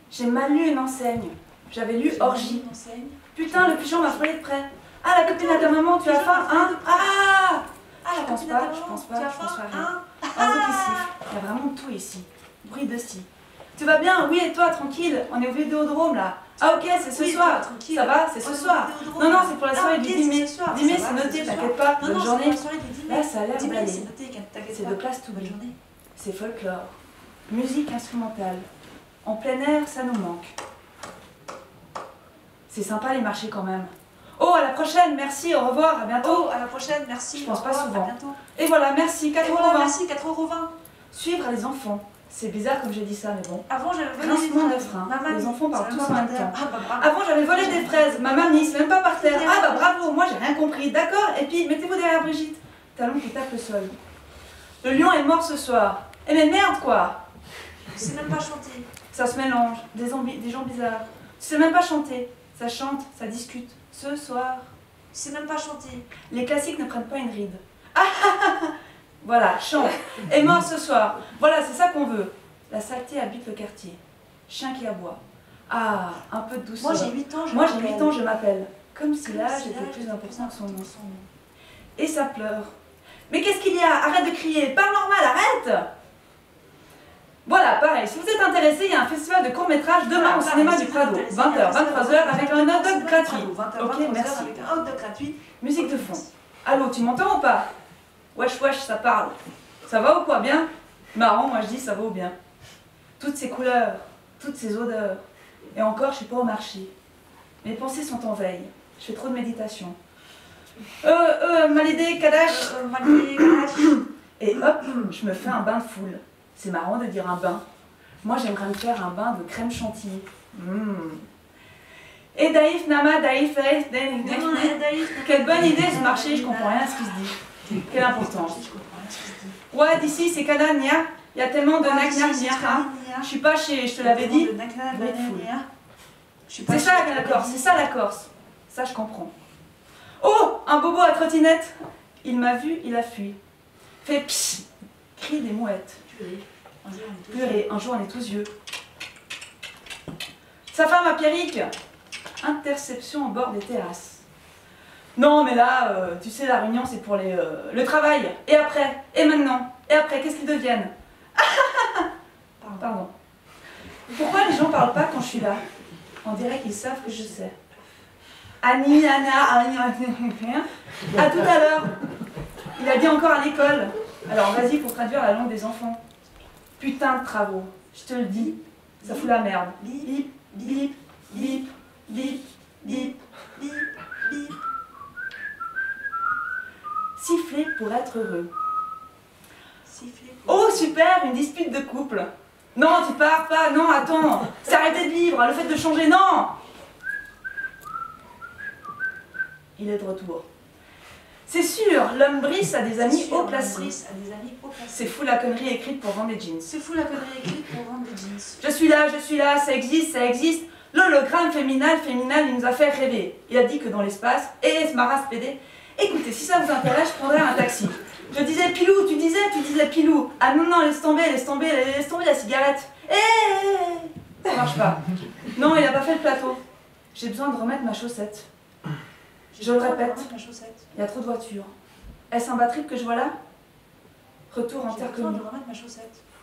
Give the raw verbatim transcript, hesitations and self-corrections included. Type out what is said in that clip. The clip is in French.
J'ai mal lu une enseigne. J'avais lu orgie. Putain, le pigeon m'a frôlé de près. Ah, la copine à ta maman, tu as faim, hein? Ah! Ah, je pense pas, je pense pas, je pense pas rien. Un autre ici. Il y a vraiment tout ici. Bruit de scie. Tu vas bien? Oui, et toi, tranquille? On est au Vidéodrome là. Ah, ok, c'est ce soir. Ça va, c'est ce soir. Non, non, c'est pour la soirée du dix mai. dix mai, c'est noté, t'inquiète pas. Bonne journée. Là, ça a l'air d'aller. C'est de place tout bonne. C'est folklore. Musique instrumentale. En plein air, ça nous manque. C'est sympa les marchés quand même. Oh, à la prochaine, merci, au revoir, à bientôt. Oh, à la prochaine, merci. Je pense pas revoir, souvent. À bientôt. Et voilà, merci, quatre euros vingt. Voilà, merci, quatre euros vingt. Suivre les enfants. C'est bizarre comme j'ai dit ça, mais bon. Avant, j'avais volé Grincement des de fraises. frein. Les enfants parlent tous en même temps. Ah, bah, bravo. Avant, j'avais volé des fraises. Ma mamie, c'est même pas par terre. Ah bah bravo, moi j'ai rien compris. D'accord, et puis mettez-vous derrière Brigitte. Talon qui tape le sol. Le lion est mort ce soir. Eh mais merde quoi. Tu sais même pas chanter. Ça se mélange, des, des gens bizarres. Tu sais même pas chanter. Ça chante, ça discute. Ce soir. Tu sais même pas chanter. Les classiques ne prennent pas une ride. Ah ah ah. Voilà, chante. Est mort ce soir. Voilà, c'est ça qu'on veut. La saleté habite le quartier. Chien qui aboie. Ah, un peu de douceur. Moi j'ai huit ans, je Moi j'ai huit ans, je m'appelle. Comme si l'âge si était plus important que son nom. son nom. Et ça pleure. Mais qu'est-ce qu'il y a? Arrête de crier. Parle normal, arrête. Voilà, pareil. Si vous êtes intéressé, il y a un festival de court-métrage demain au cinéma du Prado. vingt heures, vingt-trois heures avec un hot dog gratuit. Ok, merci. Avec un hot dog gratuit. Musique de fond. Allô, tu m'entends ou pas? Wesh, wesh, ça parle. Ça va ou quoi? Bien? Marrant, moi je dis ça va ou bien. Toutes ces couleurs, toutes ces odeurs. Et encore, je suis pas au marché. Mes pensées sont en veille. Je fais trop de méditation. Euh, euh, Malidé, Kadash. Euh, Malidé, Kadash. Et hop, je me fais un bain de foule. C'est marrant de dire un bain. Moi, j'aimerais me faire un bain de crème chantilly. Mmh. Et Daïf, Nama, Daïf, Daïf, Daïf, Daïf. Quelle bonne idée ce marché, je comprends rien à ce qui se dit. Quelle importance. Ouais, d'ici, c'est Canania. Il y a tellement de Naknak, je suis pas chez, je te l'avais dit. C'est ça la Corse, c'est ça la Corse. Ça, je comprends. Oh, un bobo à trottinette. Il m'a vu, il a fui. Fait psh, crie des mouettes. Purée, un jour on est tous yeux. Sa femme à Pierrick. Interception au bord des terrasses. Non, mais là, euh, tu sais, la réunion, c'est pour les, euh, le travail. Et après? Et maintenant? Et après, qu'est-ce qu'ils deviennent? Pardon. Pourquoi les gens parlent pas quand je suis là? On dirait qu'ils savent que je sais. Annie, Anna, Annie, à tout à l'heure. Il a dit encore à l'école. Alors vas-y pour traduire la langue des enfants. Putain de travaux. Je te le dis, ça fout la merde. Bip, bip, bip, bip, bip, bip, bip. Siffler pour être heureux. Oh super, une dispute de couple. Non, tu pars pas, non, attends. C'est arrêter de vivre, le fait de changer, non. Il est de retour. C'est sûr, l'homme Brice a des amis haut placés. C'est fou la connerie écrite pour vendre des jeans. C'est fou la connerie écrite pour vendre des jeans. Je suis là, je suis là, ça existe, ça existe. L'hologramme féminal, féminal, il nous a fait rêver. Il a dit que dans l'espace, et ce maras pédé. Écoutez, si ça vous intéresse, je prendrai un taxi. Je disais Pilou, tu disais, tu disais Pilou. Ah non, non, laisse tomber, laisse tomber, laisse tomber la cigarette. Eh, ça marche pas. Non, il a pas fait le plateau. J'ai besoin de remettre ma chaussette. Je le répète, il y a trop de voitures. Est-ce un bas trip que je vois là? Retour en terre commune. Je remettre ma chaussette.